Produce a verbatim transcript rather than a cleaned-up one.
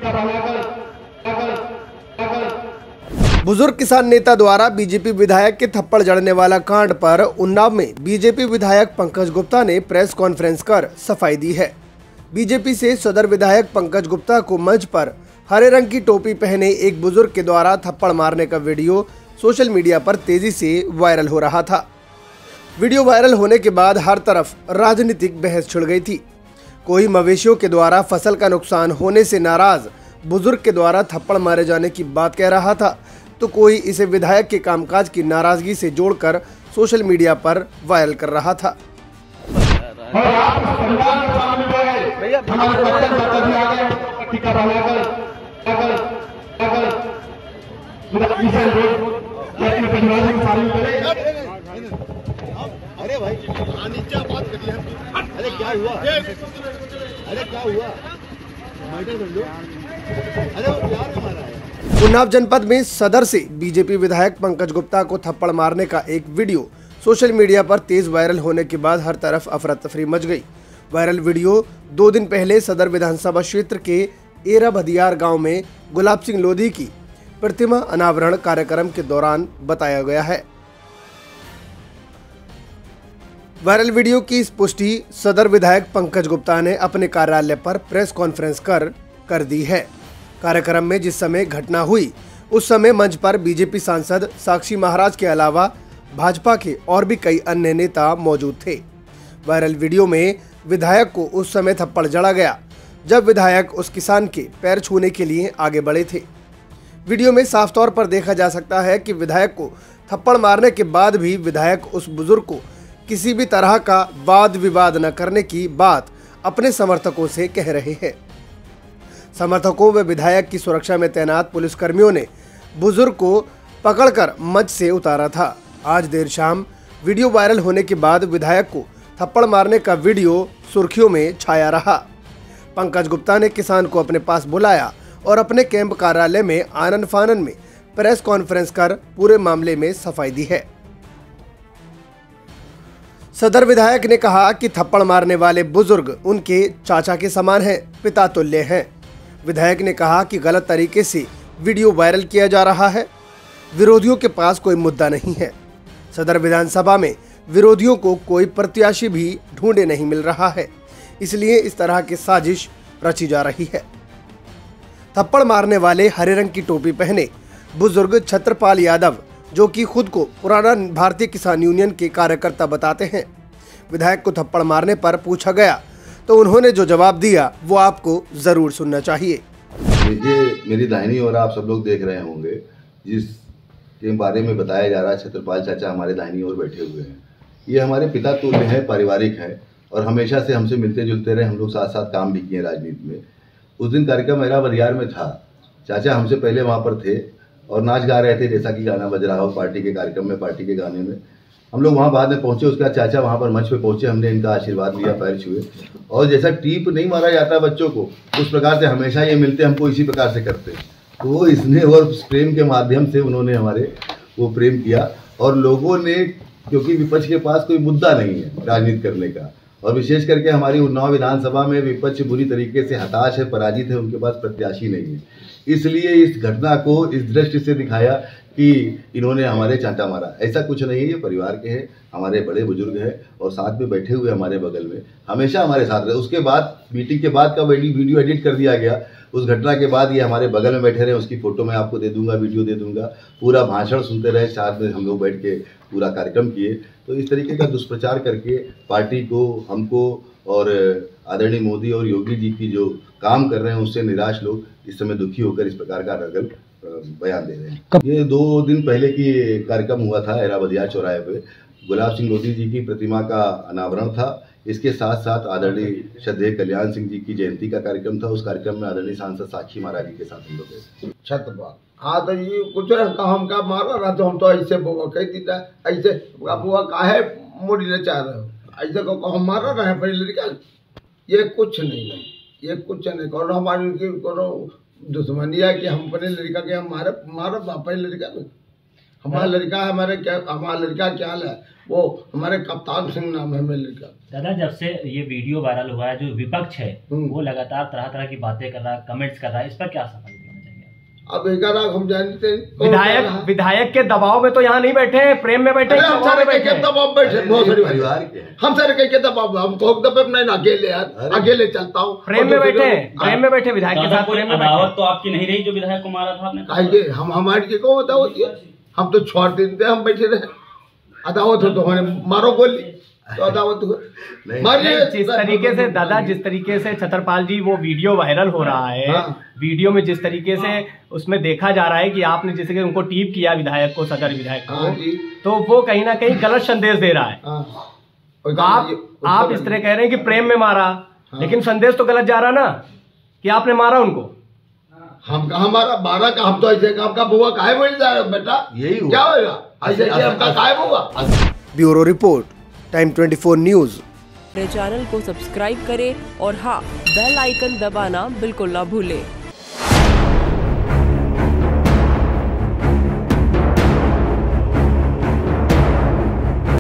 बुजुर्ग किसान नेता द्वारा बीजेपी विधायक के थप्पड़ जड़ने वाला कांड पर उन्नाव में बीजेपी विधायक पंकज गुप्ता ने प्रेस कॉन्फ्रेंस कर सफाई दी है। बीजेपी से सदर विधायक पंकज गुप्ता को मंच पर हरे रंग की टोपी पहने एक बुजुर्ग के द्वारा थप्पड़ मारने का वीडियो सोशल मीडिया पर तेजी से वायरल हो रहा था। वीडियो वायरल होने के बाद हर तरफ राजनीतिक बहस छिड़ गई थी। कोई मवेशियों के द्वारा फसल का नुकसान होने से नाराज बुजुर्ग के द्वारा थप्पड़ मारे जाने की बात कह रहा था, तो कोई इसे विधायक के कामकाज की नाराजगी से जोड़कर सोशल मीडिया पर वायरल कर रहा था। अरे भाई नीचे बात करिए। अरे क्या हुआ? अरे क्या हुआ? अरे वो प्यार हमारा है। उन्नाव जनपद में सदर से बीजेपी विधायक पंकज गुप्ता को थप्पड़ मारने का एक वीडियो सोशल मीडिया पर तेज वायरल होने के बाद हर तरफ अफरा तफरी मच गई। वायरल वीडियो दो दिन पहले सदर विधानसभा क्षेत्र के एरा भदियार गांव में गुलाब सिंह लोधी की प्रतिमा अनावरण कार्यक्रम के दौरान बताया गया है। वायरल वीडियो की इस पुष्टि सदर विधायक पंकज गुप्ता ने अपने कार्यालय पर प्रेस कॉन्फ्रेंस कर कर दी है। कार्यक्रम में जिस समय घटना हुई उस समय मंच पर बीजेपी सांसद साक्षी महाराज के अलावा भाजपा के और भी कई अन्य नेता मौजूद थे। वायरल वीडियो में विधायक को उस समय थप्पड़ जड़ा गया जब विधायक उस किसान के पैर छूने के लिए आगे बढ़े थे। वीडियो में साफ तौर पर देखा जा सकता है कि विधायक को थप्पड़ मारने के बाद भी विधायक उस बुजुर्ग को किसी भी तरह का वाद विवाद न करने की बात अपने समर्थकों से कह रहे हैं। समर्थकों व विधायक की सुरक्षा में तैनात पुलिसकर्मियों ने बुजुर्ग को पकड़कर मंच से उतारा था। आज देर शाम वीडियो वायरल होने के बाद विधायक को थप्पड़ मारने का वीडियो सुर्खियों में छाया रहा। पंकज गुप्ता ने किसान को अपने पास बुलाया और अपने कैंप कार्यालय में आनन फानन में प्रेस कॉन्फ्रेंस कर पूरे मामले में सफाई दी है। सदर विधायक ने कहा कि थप्पड़ मारने वाले बुजुर्ग उनके चाचा के समान हैं, पिता तुल्य हैं। विधायक ने कहा कि गलत तरीके से वीडियो वायरल किया जा रहा है। विरोधियों के पास कोई मुद्दा नहीं है। सदर विधानसभा में विरोधियों को कोई प्रत्याशी भी ढूंढे नहीं मिल रहा है, इसलिए इस तरह की साजिश रची जा रही है। थप्पड़ मारने वाले हरे रंग की टोपी पहने बुजुर्ग छत्रपाल यादव, जो कि खुद को पुराना भारतीय किसान यूनियन के कार्यकर्ता बताते हैं। विधायक को थप्पड़ मारने पर पूछा गया तो उन्होंने जो जवाब दिया वो आपको जरूर सुनना चाहिए। देखिए, मेरी दाहिनी ओर आप सब लोग देख रहे होंगे जिस के बारे में बताया जा रहा है, छत्रपाल चाचा हमारे दाहिनी ओर बैठे हुए हैं। ये हमारे पिता तुल्य है, पारिवारिक है और हमेशा से हमसे मिलते जुलते रहे। हम लोग साथ साथ काम भी किए राजनीति में। उस दिन कार्यक्रम एरा भदियार में था। चाचा हमसे पहले वहाँ पर थे और नाच गा रहे थे, जैसा कि गाना बज रहा हो पार्टी के कार्यक्रम में, पार्टी के गाने में। हम लोग वहाँ बाद में पहुंचे। उसके बाद चाचा वहाँ पर मंच पे पहुंचे, हमने इनका आशीर्वाद लिया, पैर छुए। और जैसा टीप नहीं मारा जाता बच्चों को, उस प्रकार से हमेशा ये मिलते हमको इसी प्रकार से करते। तो वो इसने और प्रेम के माध्यम से उन्होंने हमारे वो प्रेम किया। और लोगों ने, क्योंकि विपक्ष के पास कोई मुद्दा नहीं है राजनीति करने का, और विशेष करके हमारी उन्नाव विधानसभा में विपक्ष बुरी तरीके से हताश है, पराजित है, उनके पास प्रत्याशी नहीं है। इसलिए इस घटना को इस दृष्टि से दिखाया कि इन्होंने हमारे चांटा मारा। ऐसा कुछ नहीं है, ये परिवार के हैं, हमारे बड़े बुजुर्ग हैं और साथ में बैठे हुए हमारे बगल में, हमेशा हमारे साथ रहे। उसके बाद मीटिंग के बाद का वीडियो एडिट कर दिया गया। उस घटना के बाद ये हमारे बगल में बैठे रहे। उसकी फोटो मैं आपको दे दूंगा, वीडियो दे दूंगा। पूरा भाषण सुनते रहे, साथ में हम लोग बैठ के पूरा कार्यक्रम किए। तो इस तरीके का दुष्प्रचार करके पार्टी को, हमको और आदरणीय मोदी और योगी जी की जो काम कर रहे हैं उससे निराश लोग इस समय दुखी होकर इस प्रकार का रगल बयान दे रहे हैं। ये दो दिन पहले की कार्यक्रम हुआ था एरा भदियार चौराहे पे। गुलाब सिंह लोधी जी की प्रतिमा का अनावरण था। इसके साथ साथ आदरणीय श्रद्धेय कल्याण सिंह जी की जयंती का कार्यक्रम था। उस कार्यक्रम में आदरणीय सांसद साक्षी महाराज जी के साथ हम लोग गए। छत्रपाल हाँ तो ये कुछ हम का मारा रहा तो हम तो ऐसे कह दीता ऐसे बुआ काहे मोड़ी ले चाह रहे हो, ऐसे को हम मारा रहे पहले लड़का। ये कुछ नहीं है, ये कुछ नहीं करो। हमारी करो दुश्मनी है कि हम अपने लड़का के हम मारे मारा पहले लड़का में हमारा लड़का है, हमारे क्या हमारा लड़का क्या है, वो हमारे कप्तान सिंह नाम है मेरे लड़का। दादा, जब से ये वीडियो वायरल हुआ है, जो विपक्ष है वो लगातार तरह तरह की बातें कर रहा है, कमेंट्स कर रहा है, इस पर क्या सफाई देना चाहिए? अब एक आध हम जानते हैं विधायक विधायक के दबाव में तो यहाँ नहीं बैठे हैं, प्रेम में बैठे हैं, हम सारे के दबाव बैठे बहुत सारी परिवार के हैं। हम सारे के दबाव, हम तो दबाव नहीं, अकेले यार अकेले चलता हूँ, प्रेम में बैठे हैं, प्रेम में बैठे विधायक के साथ। प्रेम में अदावत तो आपकी नहीं रही जो विधायक को मारा था आपने? आइए हम हमारे के को अदावत है, हम तो छोड़ देते हम बैठे रहे। अदावत हो तो हमारे मारो गोली तो अदावत हो। जिस तरीके से दादा, जिस तरीके से छतरपाल जी वो वीडियो वायरल हो रहा है, हाँ। वीडियो में जिस तरीके से उसमें देखा जा रहा है कि आपने जैसे कि उनको टीप किया विधायक को, सदर विधायक को, हाँ जी। तो वो कहीं ना कहीं गलत संदेश दे रहा है। हाँ। आप आप इस तरह कह रहे हैं कि प्रेम में मारा, हाँ। लेकिन संदेश तो गलत जा रहा ना कि आपने मारा उनको। हम कहा हमारा बारह का, हम तो ऐसे का आपका बुआ काहे बोल जा रहे हो बेटा, यही हुआ। क्या होगा ऐसे कि हमका काहे बुआ। ब्यूरो रिपोर्ट, टाइम चौबीस न्यूज। मेरे चैनल को सब्सक्राइब करें और हाँ, बेल आइकन दबाना बिल्कुल ना भूलें।